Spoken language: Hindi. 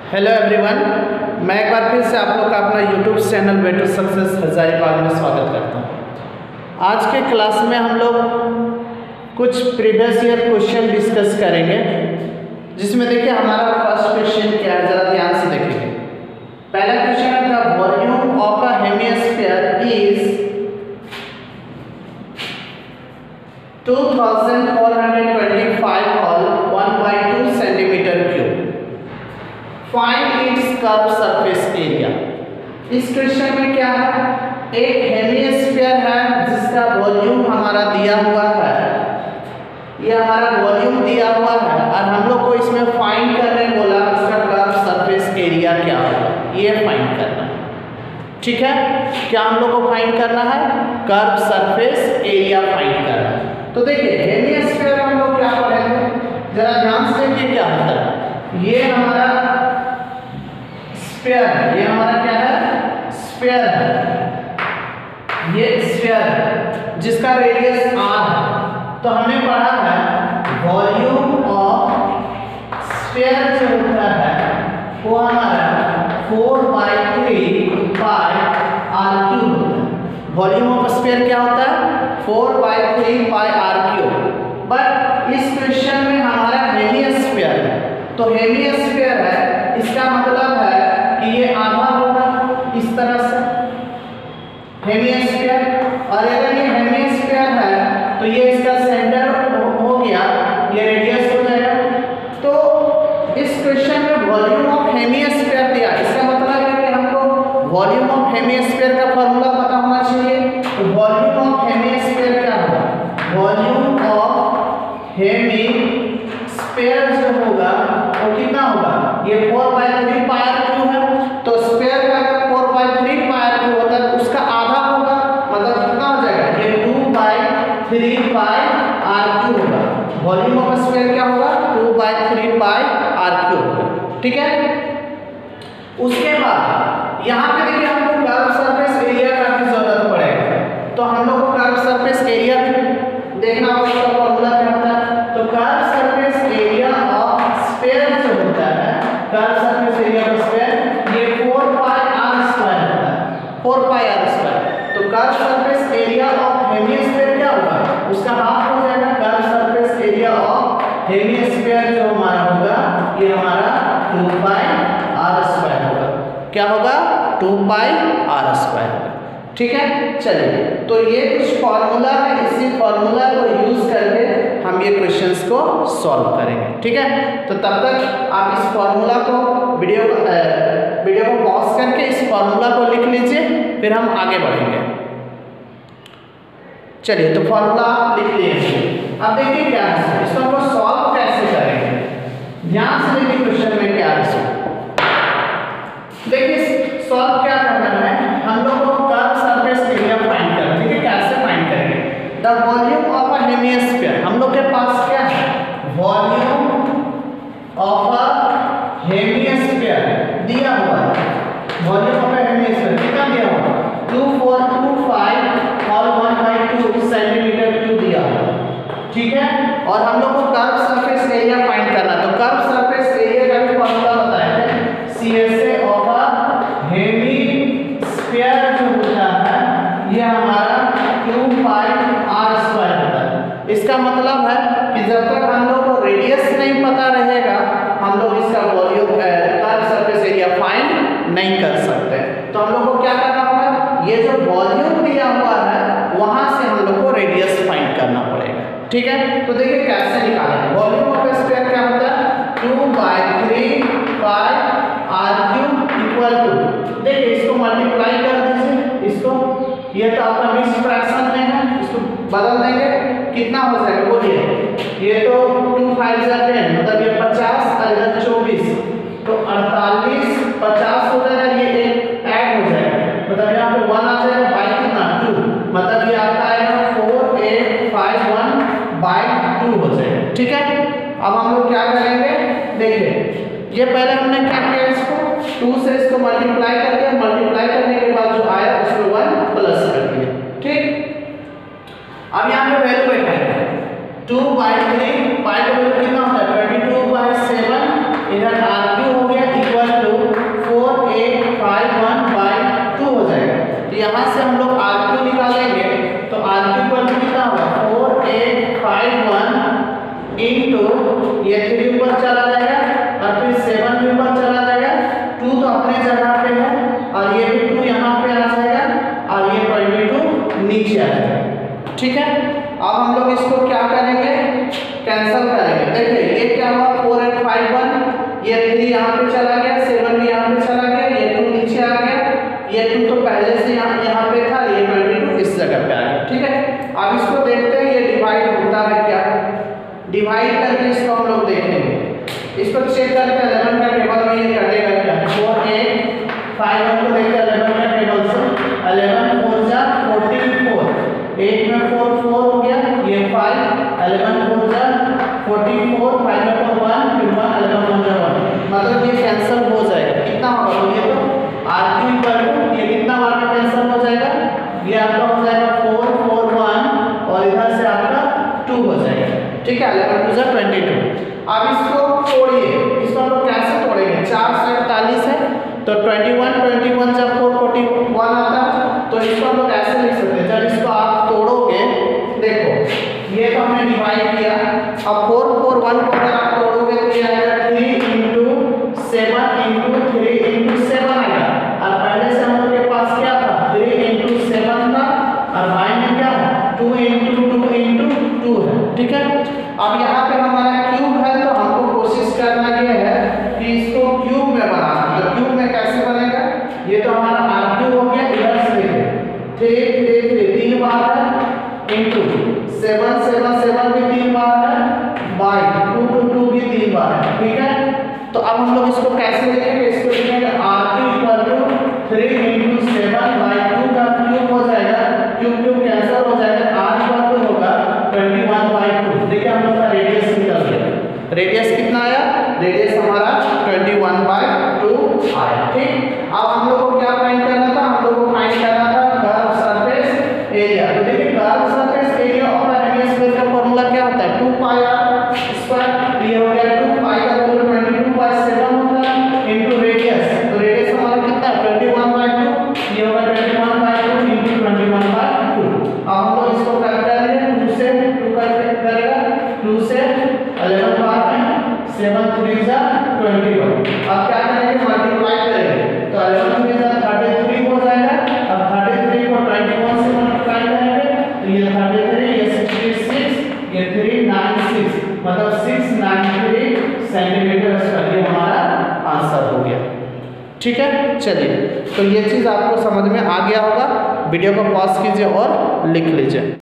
हेलो एवरीवन, मैं एक बार फिर से आप लोग का अपना YouTube channel way to success Hazaribagh में स्वागत करता हूँ। आज के क्लास में हम लोग कुछ प्रीवियस ईयर क्वेश्चन डिस्कस करेंगे, जिसमें देखिए हमारा फर्स्ट क्वेश्चन क्या है, जरा ध्यान से देखेंगे। पहला क्वेश्चन है the volume of a hemisphere is 2425 all 1/2 centimetre cube. Find its curve surface area. इस क्वेश्चन में क्या है, एक हेमिस्फीयर है जिसका वॉल्यूम हमारा दिया हुआ है, ये हमारा वॉल्यूम दिया हुआ है और हम लोग को इसमें फाइंड करने बोला इसका कर्व सरफेस एरिया क्या होगा, ये फाइंड करना है। ठीक है, क्या हम लोग को फाइंड करना है, कर्व सरफेस एरिया फाइंड करना है। तो देखिए हेमिस्फीयर हम लोग क्या पढ़ेंगे, जरा ध्यान से देखिए क्या होता है। ये हमारा स्फीयर है, ये हमारा क्या है, स्फीयर है, ये स्फीयर है जिसका रेडियस r है। तो हमने पढ़ा है वॉल्यूम ऑफ स्फीयर जो होता है वो हमारा 4/3 पाई r क्यूब होता है। वॉल्यूम ऑफ स्फीयर क्या होता है, 4/3 पाई r क्यूब। बट इस क्वेश्चन में हमारा हेमिस्फीयर है, तो हेमिस्फीयर है इसका मतलब है कि ये आधा होगा इस तरह से हेमिस्फीयर, और अगर ये हेमिस्फीयर है तो ये इसका सेंटर हो गया, ये रेडियस हो जाएगा। तो इस क्वेश्चन में वॉल्यूम ऑफ हेमिस्फीयर दिया, इसका मतलब है कि हमको वॉल्यूम ऑफ हेमिस्फीयर का फॉर्मूला पता होना चाहिए। तो वॉल्यूम ऑफ हेमिस्फीयर क्या होगा, वॉल्यूम ऑफ हेमिस्फीयर जो होगा वो कितना होगा, ये 4/3 पाई r क्यूब है। तो स्फीयर का अगर 4/3 पाई r क्यूब होता है तो उसका आधा होगा, मतलब कितना हो जाएगा, ये 2/3 पाई r क्यूब होगा। वॉल्यूम ऑफ स्फीयर क्या होगा, 2/3 पाई r क्यूब होगा। ठीक है, उसके बाद यहाँ पे देखिए हमको कर्व सरफेस एरिया का भी जरूरत पड़ेगा, तो हम लोग को कर्व सरफेस एरिया भी देखना होगा, उसका फॉर्मूला क्या होता है। तो curve surface area of sphere जो होता है, curve surface area of sphere ये 4 पाई r स्क्वायर होता है, 4 पाई r स्क्वायर। तो curve surface area of hemisphere क्या होगा, उसका हाफ हो जाएगा। Curve surface area of hemisphere जो हमारा होगा ये हमारा 2 पाई r स्क्वायर होगा। क्या होगा, 2 पाई r स्क्वायर होगा। ठीक है, चलिए तो ये कुछ फार्मूला है, इसी फार्मूला को यूज करके हम ये क्वेश्चंस को सॉल्व करेंगे। ठीक है, तो तब तक आप इस फार्मूला को वीडियो को पॉज करके इस फार्मूला को लिख लीजिए, फिर हम आगे बढ़ेंगे। चलिए तो फार्मूला लिख लीजिए। अब देखिए क्या है, इसको हम सॉल्व कैसे करेंगे, ध्यान से देखिए क्वेश्चन में क्या है। देखिए सॉल्व क्या करना है, हम लोग को कर्व सरफेस एरिया फाइंड करना है। ठीक है, कैसे फाइंड करेंगे, the volume of a hemisphere, हम लोग के पास क्या है, वॉल्यूम ऑफ अ हेमिस्फीयर दिया हुआ है। वॉल्यूम ऑफ अ हेमिस्फीयर कितना दिया हुआ है, 2425 और 1/2 सेंटीमीटर क्यूब दिया हुआ है। ठीक है, और हम लोग को कर्व सरफेस एरिया फाइंड करना है। तो कर्व सरफेस एरिया का भी फॉर्मूला बताया है, CSA ऑफ अ हेमिस्फीयर जो होता है ये हमारा 2 पाई r स्क्वायर होता है। इसका मतलब है कि जब तक हम लोग को रेडियस नहीं पता रहेगा हम लोग इसका volume curve surface area find नहीं कर सकते। तो हम लोग को क्या करना होगा, ये जो वॉल्यूम दिया हुआ है वहां से हम लोग को रेडियस फाइंड करना पड़ेगा। ठीक है, तो देखिए कैसे निकालेंगे। वॉल्यूम ऑफ स्फीयर क्या होता है, 2/3 pi r cube equal to, देखिए इसको मल्टीप्लाई कर दीजिए, इसको, ये तो आपका मिक्स फ्रैक्शन में है, इसको बदल देंगे, कितना हो जाएगा बोलिए, ये तो 2 5 10 मतलब ये 50 और इधर 24, तो 48 50 हो जाएगा, ये एक ऐड हो जाएगा, मतलब यहाँ पे 1 आ जाएगा, बाई कितना 2, मतलब ये आपका आएगा 4851/2 हो जाएगा। ठीक है, अब हम लोग क्या करेंगे, देखिए ये पहले हमने क्या किया, इसको 2 से इसको मल्टीप्लाई कर दिया, मल्टीप्लाई करने के बाद जो आया उसमें 1 प्लस कर दिया। ठीक, अब यहाँ पे वैल्यू बैठाएंगे, 2/3 पाई का वैल्यू कितना होता है, 22/7, इधर r क्यूब हो गया इक्वल यहाँ पे चला गया, 7 भी यहाँ पे चला गया, ये 2 नीचे आ गया, ये 2 तो पहले से यहाँ पे था, ये 22 इस जगह पे आ गया। ठीक है, अब इसको देखते हैं ये डिवाइड होता है क्या, डिवाइड करके इसको हम लोग देखेंगे। इसको चेक करके 11 का टेबल में ये कटेगा क्या, 4 8 5 1 को देखते हैं 11 का टेबल से, 11 4 जा 44, 8 में 4 4 हो गया, ये 5 11 4 जा 44, 5 में 1 फिर 1 11 1 जा 1, मतलब ये कैंसिल हो जाएगा। कितना होगा बोलिए तो, r3 पर ये कितना बार में कैंसिल हो जाएगा, ये आपका हो जाएगा 4 4 1 और इधर से आपका 2 हो जाएगा। ठीक है, 11 2 जा 22। अब इसको तोड़िए, इसको हम लोग कैसे तोड़ेंगे, 4 से 41 है तो 21 21 जब 4 41 आता है, तो इसको हम लोग ऐसे लिख सकते हैं। जब इसको आप तोड़ोगे, देखो ये तो हमने डिवाइड किया, अब 4 4 1 को अगर आप तोड़ोगे तो ये आएगा 3 × 7 × 3 × 7 आएगा, और पहले से हम लोग के पास क्या था, 3 × 7 था, और y में क्या है 2 × 2 × 2 है। ठीक है, अब यहाँ पे हमारा क्यूब है, तो हमको कोशिश करना ये है कि इसको क्यूब में बनाना। तो क्यूब में कैसे बनेगा, ये तो हमारा r3 हो गया, इधर से देखिए 3 3 3 बार है इंटू 7 7 7 भी 3 बार है, बाई 2 2 2 भी 3 बार है। ठीक है, तो अब हम लोग इसको कैसे लिखेंगे, इसको लिखेंगे r3 = 3 × 7 बाई 2 का क्यूब हो जाएगा, क्यूब क्यूब कैंसिल हो जाएगा, r = होगा 21/2। देखिए हम लोग का रेडियस निकल गया, रेडियस कितना आया, रेडियस हमारा 21/2 आया। ठीक, अब हम लोग को क्या फाइंड करना था, हम लोग को फाइंड करना था कर्व सरफेस एरिया। तो देखिए कर्व सरफेस एरिया और रेडियस स्क्वायर का फार्मूला क्या होता है, 2πr²। ये हो गया 2π का वैल्यू 22/7 होता है इनटू रेडियस, तो रेडियस हमारा कितना है 21/2, ये होगा 21/2 × 21/2। अब हम लोग इसको करते हैं 2 से 2 करेगा, 2 से 11 बार है, 7 3 जा 21। अब क्या करेंगे, मल्टीप्लाई करेंगे, तो 11 3 जा 33 हो जाएगा। अब 33 को 21 से मल्टीप्लाई करेंगे, तो ये 33 ये 66 ये 396, मतलब 693 सेंटीमीटर स्क्वायर, ये हमारा आंसर हो गया। ठीक है, चलिए, तो ये चीज़ आपको समझ में आ गया होगा। वीडियो को पॉज कीजिए और लिख लीजिए।